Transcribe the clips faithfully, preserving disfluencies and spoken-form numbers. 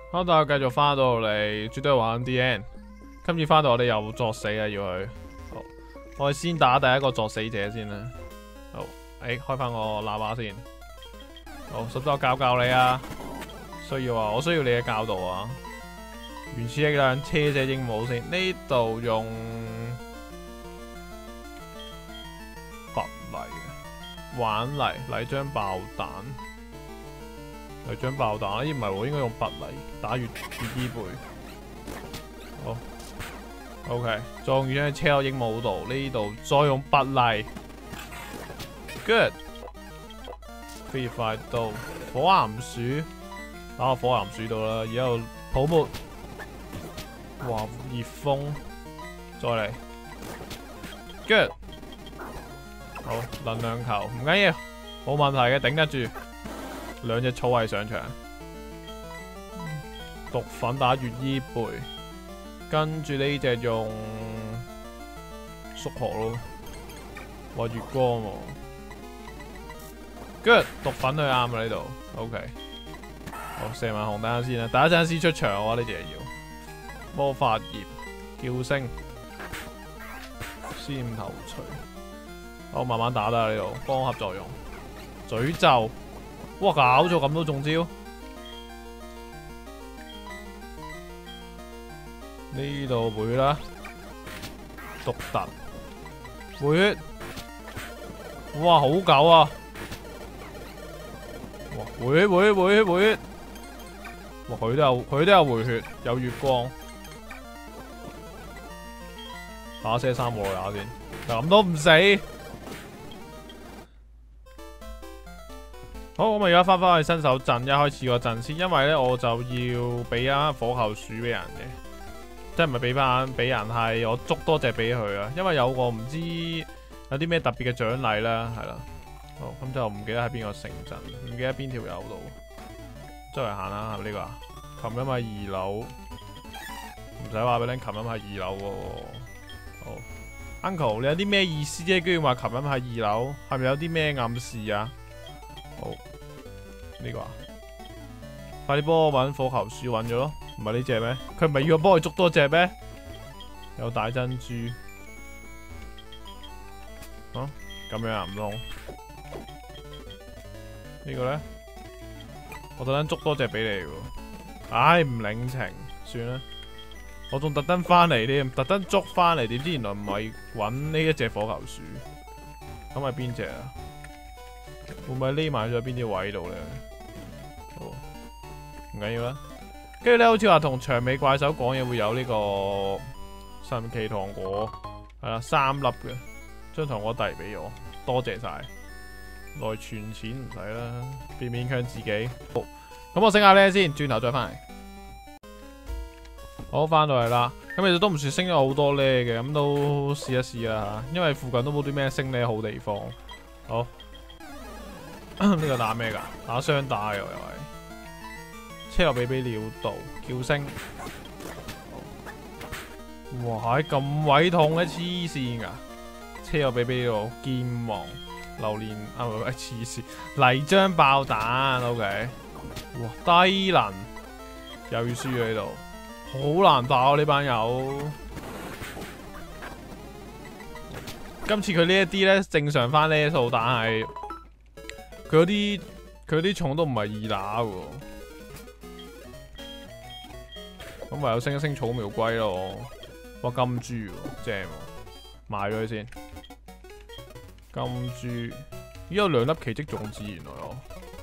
好，大家繼續翻到嚟，絕對玩 D N。今次翻到我哋又作死啊，要去。好，我哋先打第一個作死者先啦。好，誒、欸，開翻個喇叭先。好，使唔使我教教你啊？需要啊，我需要你嘅教導啊。原始力量車隻鸚鵡先，呢度用拔泥，玩泥泥漿爆彈。泥漿爆彈，咦唔係喎，應該用拔泥打越越衣背。好 ，OK， 再用魚槍車落鸚鵡度，呢度再用拔泥 ，good。飛快刀，火岩鼠，打個火岩鼠度啦，然後泡沫，哇熱風，再嚟 ，good。好，能量球唔緊要，冇問題嘅，頂得住。兩隻草係上場，毒粉打越衣背，跟住呢隻用縮殼咯，哇月光喎 ，good 毒粉佢啱啊呢度 ，OK， 好射埋紅燈先啦，第一陣先出場喎呢隻要，魔法葉叫聲，先頭錘，好慢慢打得呢度，光合作用，詛咒。哇！搞咗咁多中招，呢度會啦，獨特回血，哇！好狗啊！哇！回血回血回血回血，哇！佢都有佢都有回血，有月光，打些三個打先，咁都唔死。好，咁我而家翻返去新手陣，一開始個陣先，因為咧我就要俾一火球鼠俾人嘅，即係唔係俾翻俾人，係我捉多隻俾佢啊，因為有個唔知有啲咩特別嘅獎勵啦，係啦，好，咁就唔記得喺邊個城鎮，唔記得邊條友度，周圍行啦，係咪呢個啊？琴日喺二樓，唔使話俾你，琴日喺二樓喎。好 ，Uncle， 你有啲咩意思啫？居然話琴日喺二樓，係咪有啲咩暗示啊？好，呢、這個啊，快啲幫我揾火球鼠揾咗咯，唔係呢隻咩？佢唔係要我幫佢捉多隻咩？有大珍珠，啊，咁樣啊唔通？這個、呢個咧，我特登捉多隻俾你喎，唉唔領情，算啦，我仲特登翻嚟添，特登捉翻嚟，點知原來唔係揾呢一隻火球鼠，咁係邊隻啊？會唔會匿埋咗喺邊啲位度咧？好，唔緊要啦。跟住咧，好似話同長尾怪獸講嘢會有呢個神奇糖果，係啦，三粒嘅，將糖果遞俾我，多謝晒。來存錢唔使啦，別勉強自己。好，咁我升下呢先，轉頭再翻嚟。好，翻到嚟啦。咁其實都唔算升咗好多呢嘅，咁都試一試啦吓，因為附近都冇啲咩升呢好地方。好。呢個打咩噶？打雙打嘅又係，車落比比鳥道叫聲，哇！係咁鬼痛嘅，黐線噶！車落比比鳥劍王榴蓮啊，唔係黐線泥漿爆彈 ，OK， 哇！低能又要輸喺度，好難打啊呢班友。今次佢呢一啲咧正常翻呢數，但係。佢嗰啲佢啲重都唔係易打喎，咁唯有升一升草苗龜咯。哇金豬喎，正喎，賣咗佢先。金豬，咦有兩粒奇蹟種子原來哦，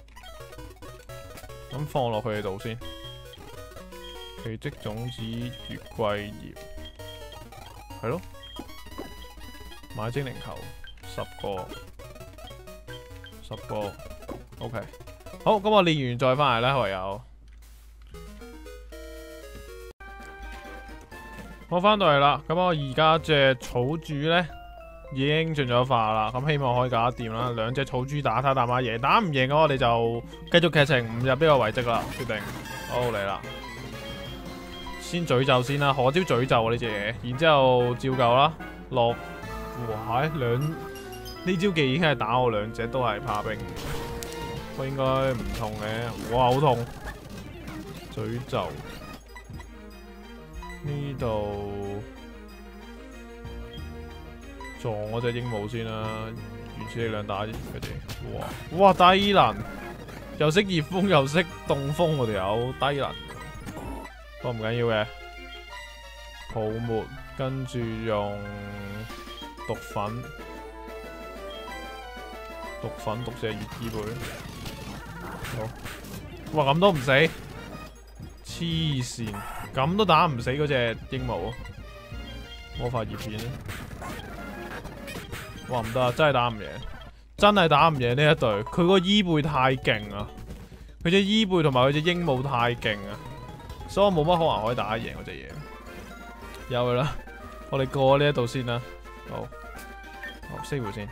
咁放落佢哋度先。奇蹟種子月桂葉，係咯，買精靈球十個。十個 ，OK， 好，咁我練完再翻嚟啦，唯有。我翻到嚟啦，咁我而家隻草豬咧已經進咗化啦，咁希望可以搞得掂啦。兩隻草豬打睇打馬贏，打唔贏嘅我哋就繼續劇情，唔入呢個遺跡啦，決定。好嚟啦，先詛咒先啦，何招詛咒啊呢隻嘢，然之後照舊啦，落，哇，兩。呢招技已經係打我兩隻都係怕兵，不過應該唔痛嘅。哇，好痛！ 詛咒呢度撞嗰隻鸚鵡先啦，原始力量打佢哋。哇哇低能，又識熱風又識凍風，我哋有低能。不過唔緊要嘅，泡沫跟住用毒粉，毒粉毒隻熱衣貝。好，哇咁都唔死，黐線，咁都打唔死嗰隻鸚鵡。魔法葉片，哇唔得啊，真係打唔贏，真係打唔贏呢一隊。佢個伊貝太勁啊，佢隻伊貝同埋佢隻鸚鵡太勁啊，所以我冇乜可能可以打贏嗰隻嘢。有噶啦，我哋過呢一度先啦。好，好 save 先。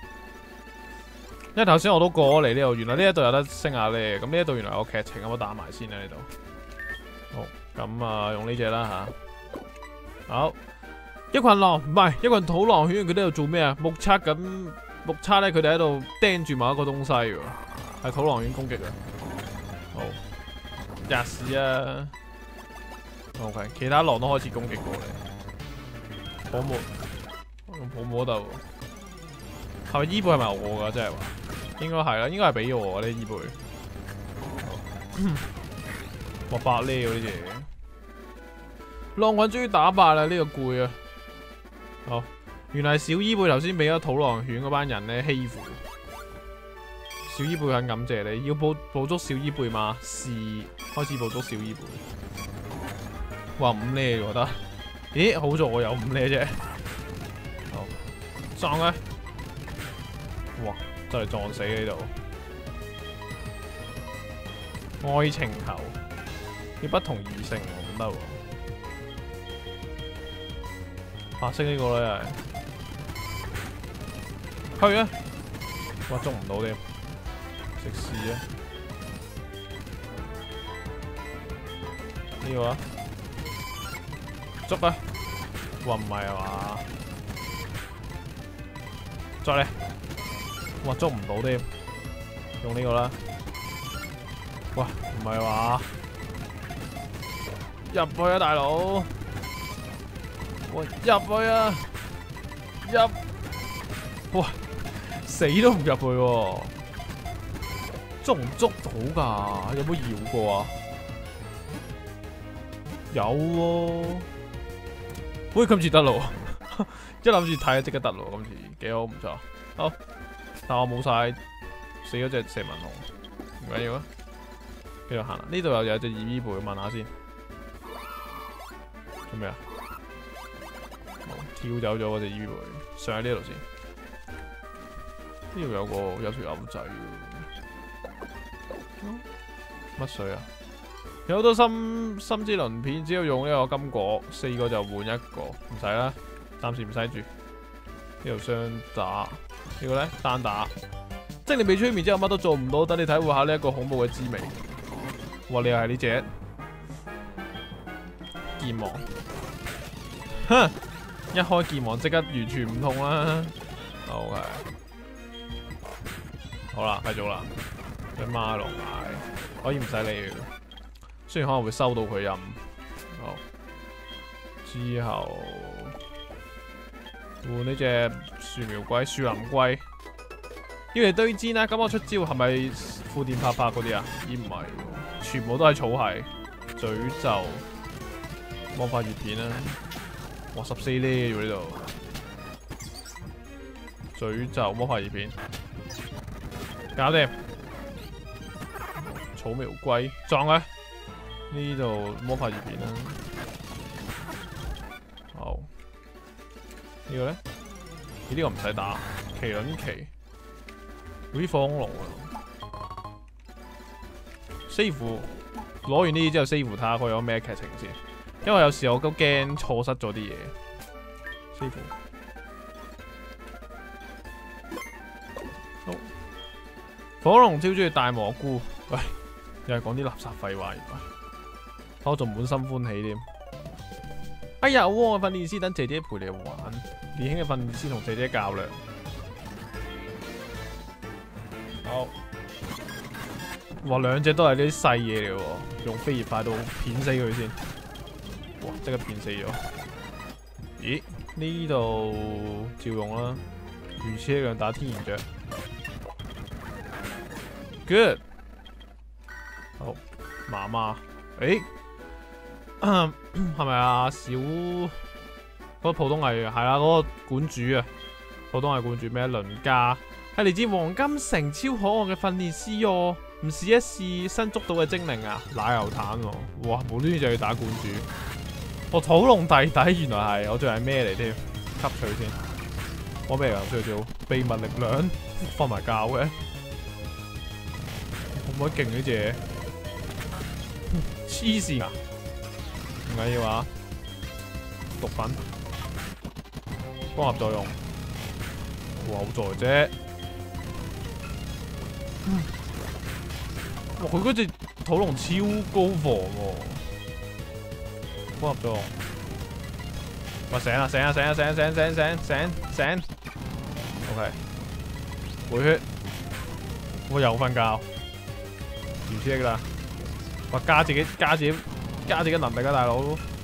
因為頭先我都過咗嚟呢度，原來呢一度有得升下咧。咁呢一度原來有劇情，咁我打埋先啦呢度。好，咁啊用呢隻啦吓。好，一群狼唔係一群土狼犬，佢哋喺度做咩啊？目測緊，目測咧佢哋喺度盯住某一個東西喎，係土狼犬攻擊啊。好，吔屎啊 ！OK， 其他狼都開始攻擊過嚟。泡沫，用泡沫度。係咪伊貝係咪我噶？真係話，應該係啦，應該係俾我呢伊貝。哇百呢喎呢隻嘢，狼群終於打敗啦！呢、這個攰啊。好，原來小伊貝頭先俾咗土狼犬嗰班人咧欺負。小伊貝很感謝你，要捕捕捉小伊貝嘛？是，開始捕捉小伊貝。哇五呢我覺得，咦好在我有五呢啫。好，撞啊！哇！真係撞死呢度。愛情球要不同異性喎，唔得喎。白色呢個咧係，去啊！哇，捉唔到添，食屎啊！呢個啊，捉啊！哇，唔係啊嘛，再嚟！哇，捉唔到添，用呢個啦。哇，唔係話入去啊，大佬！喂，入去啊！入！哇，死都唔入去喎！捉唔捉到㗎？有冇搖過啊？有喎、啊！喂，今次得咯！一諗住睇即刻得咯，今次幾好，唔錯。好。但我冇晒，死咗隻蛇紋龍，唔緊要啊，繼續行啦。呢度又有隻二伊貝，問下先。做咩啊？跳走咗嗰隻二伊貝，上喺呢度先。呢度有個有條牛仔喎。乜水啊？有好多心心之鱗片，只要用呢個金果，四個就換一個，唔使啦，暫時唔使住。呢度雙打。呢個咧單打，即係你被催眠之後乜都做唔到，等你體會下呢一個恐怖嘅滋味。哇！你又係呢隻劍王，哼！一開劍王即刻完全唔痛啦。OK， 好啦，繼續啦。隻馬龍奶可以唔使理佢，雖然可能會收到佢音。好，之後。換呢隻樹苗龜、樹林龜，要嚟對戰啦！咁我出招係咪負電拍拍嗰啲啊？咦唔係，全部都係草系。詛咒魔法葉片啦，哇十四呢喎呢度。詛咒魔法葉片，搞掂。草苗龜撞佢，呢度魔法葉片啦。好。這個呢個咧？呢、這個唔使打，麒麟旗，嗰啲放龍啊 ！save 攞完呢啲之後 save 睇下佢有咩劇情先，因為有時我都驚錯失咗啲嘢。save 好，火龍超中意大蘑菇，喂，又係講啲垃圾廢話，原來我仲滿心歡喜添。哎呀，我訓練師等姐姐陪你玩，年輕嘅訓練師同姐姐較量。好， 哇，兩隻都係啲細嘢嚟喎，用飛葉快刀片死佢先。哇！即刻片死咗。咦？呢度照用啦，魚翅力量打天然雀。Good。好，媽媽。誒，係咪啊？小嗰、嗰個普通係係啦，嗰、嗰個館主啊，普通係館主咩？倫家係嚟自黃金城，超可愛嘅訓練師哦。唔試一試新捉到嘅精靈啊！奶油彈喎、啊，哇！無端端就要打館主。我、哦、土龍弟弟原來係，我仲係咩嚟添？吸取先。我咩嚟㗎？叫做秘密力量，瞓埋覺嘅。可唔可以勁呢隻嘢？黐線啊！唔緊要啊，毒品，光合作用，哇好在啫。嗯，哇佢嗰隻土龍超高防喎，光合作用。哇醒啦醒啦醒啦醒醒醒醒醒醒 ，OK， 回血，我又瞓覺，完車噶啦。哇加自己加自己加自己能力啊大佬！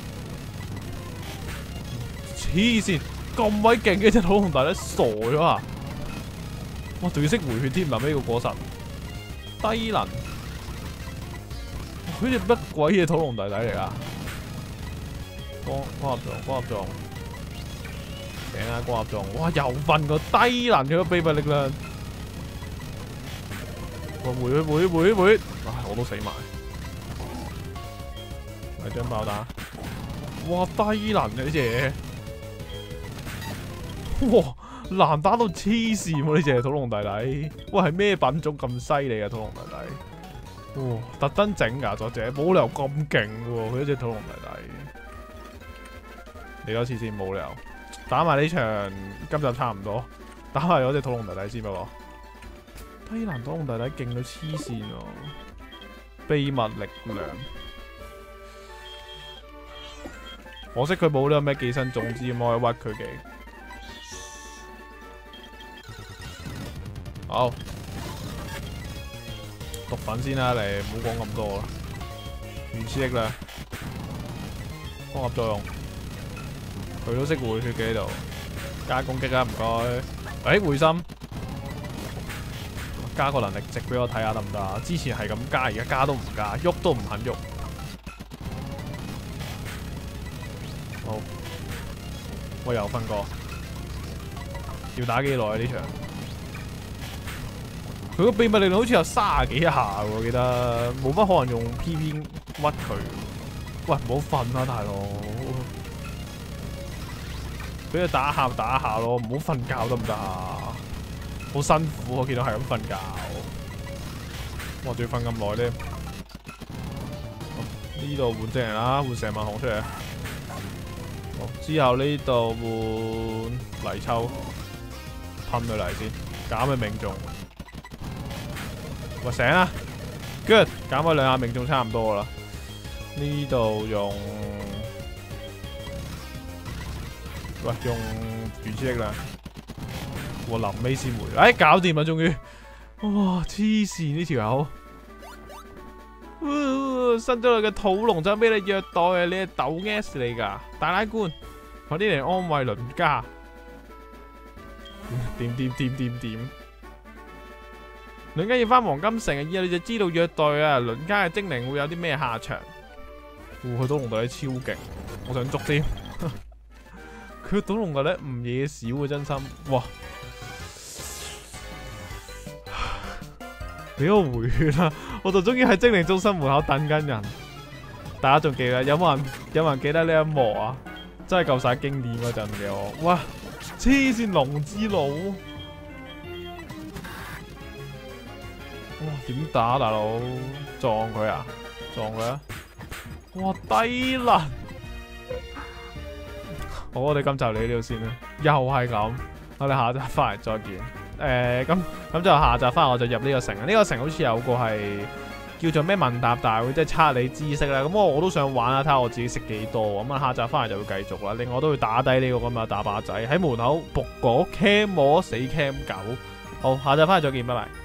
黐線咁鬼勁嘅隻土龍大佬傻咗啊！哇仲要識回血添，臨尾個果實低能，佢隻乜鬼嘢土龍弟弟嚟啊！光光合作用光合作用，醒啊光合作用！哇又瞓個低能嘅秘密力量，哇回血回血回血回血，唉我都死埋。係張爆彈，哇低能嘅呢隻嘢，哇難打到黐線喎呢隻土龍弟弟，哇係咩品種咁犀利啊土龍弟弟，哇特登整㗎作者，冇理由咁勁喎佢呢隻土龍弟弟，嚟多次先冇理由，打埋呢場今集差唔多，打埋嗰隻土龍弟弟先不過，低能土龍弟弟勁到黐線喎，秘密力量。可惜佢冇呢個咩寄生種子咁可以屈佢嘅。好，毒品先啦，你唔好講咁多啦。原始力量，光合作用，佢都識回血嘅喺度。加攻擊啊，唔該。誒，回心，加個能力值俾我睇下得唔得？之前係咁加，而家加都唔加，喐都唔肯喐。好，我又瞓過，要打幾耐啊呢場？佢個秘密力量好似有卅幾下喎，我記得冇乜可能用 P P 屈佢。喂，唔好瞓啦，大佬，俾佢打下打下咯，唔好瞓覺得唔得啊？好辛苦，我見到係咁瞓覺，我仲要瞓咁耐咧。呢度換精靈啦，換成萬紅出嚟。之後呢度換泥鰍，噴佢嚟先，減佢命中。喂醒啦 ，good， 減咗兩下命中差唔多啦。呢度用，喂用原始力量，我臨尾先回，哎搞掂啦終於，哇黐線呢條友。新咗嚟嘅土龍就俾你虐待啊！你係抖 S 嚟噶，大奶官，快啲嚟安慰鄰家。點點點點點，鄰家要翻黃金城啊！以後你就知道虐待啊鄰家嘅精靈會有啲咩下場。佢土龍弟弟超勁，我想捉添。佢土龍弟弟唔嘢少啊，真心哇！俾我回血啦！我就終於喺精靈中心門口等緊人。大家仲記得有冇人有冇人記得呢一幕啊？真係夠晒經典嗰陣嘅我。哇！黐線龍之佬，哇點打大佬？撞佢啊！撞佢啊！哇低能！好，我哋今集嚟呢度先啦。又係咁，我哋下集翻嚟再見。誒咁咁就下集翻我就入呢個城，呢、呢個城好似有個係叫做咩問答大會，即係測你知識啦。咁我我都想玩下，睇下我自己識幾多。咁啊下集翻嚟就會繼續啦。另外我都會打低呢個咁啊打靶仔喺門口仆果 cam 摸死 cam 狗。好，下集翻嚟再見，拜拜。